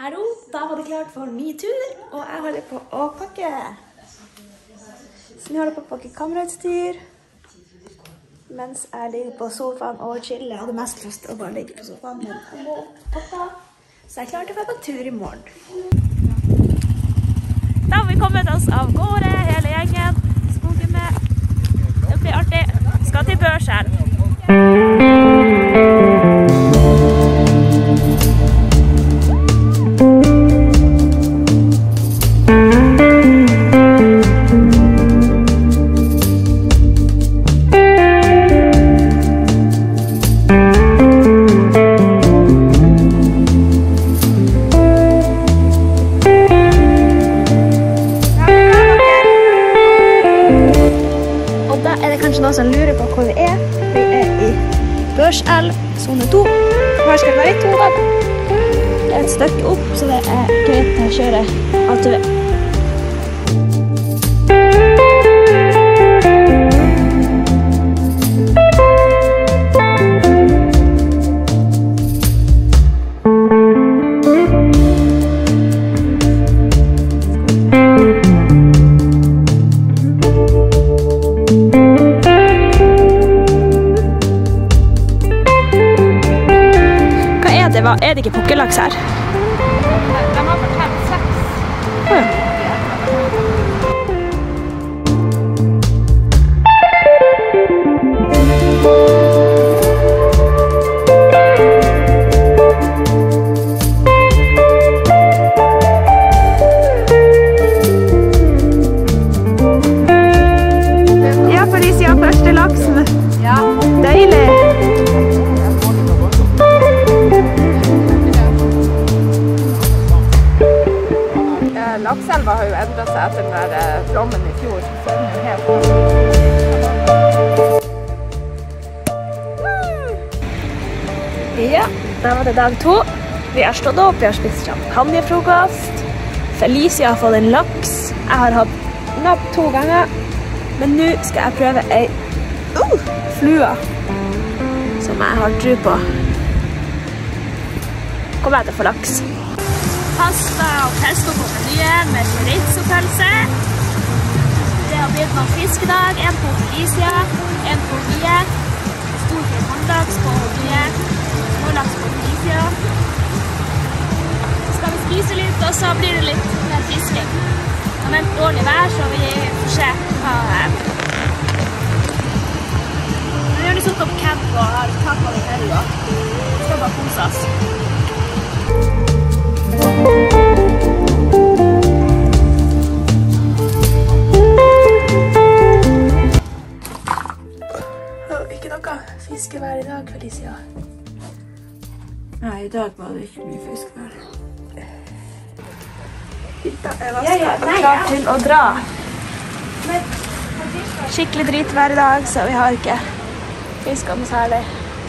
Hallo, da var det klart for ny tur, og jeg holder på å pakke. Så nå holder jeg på å pakke kamerautstyr, mens jeg ligger på sofaen og chiller. Jeg hadde mest lyst til å bare ligge på sofaen, men jeg må pakke, så jeg er klar til å være på tur i morgen. Da har vi kommet oss av gårde, hele gjengen. Skogen med. Det blir artig. Skal til Børselv. Noen som lurer på hvor vi er. Vi er i Børselv, zone 2. Her skal vi være i 2 dager. Det er et stykke opp, så det er greit å kjøre ATV. Er det ikke pukkellaks her? De har fortalt 6. Ja. Ja, Felicia, første laksen. Ja. Deilig. Lakselva har jo endret seg etter den der flommen i fjor, så er den jo helt på. Ja, da var det dag 2. Vi har stått opp, vi har spist champagnefrokost. Felicia har fått en laks. Jeg har hatt napp 2 ganger, men nå skal jeg prøve ei flua som jeg har tro på. Kommer jeg til å få laks. Pasta og pesto på menyen med chorizo-pølse. Det har blitt noen fiskedag, en på Felicia, en på Mie. Stor til håndlags på Mie, smålaks på Felicia. Så skal vi spise litt, og så blir det litt mer fisking. Det er veldig dårlig vær, så vi får se hva vi har lyst på camp og har tatt av i helga. Vi skal bare kose oss. Ikke noe fiskevær i dag, Felicia. Nei, i dag var det ikke mye fiskevær. Jeg er klar til å dra. Skikkelig dritvær i dag, så vi har ikke fisket noe særlig.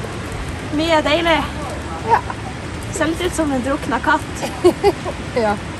Mye deilig. Ja. Ser litt ut som en drukna katt. Ja.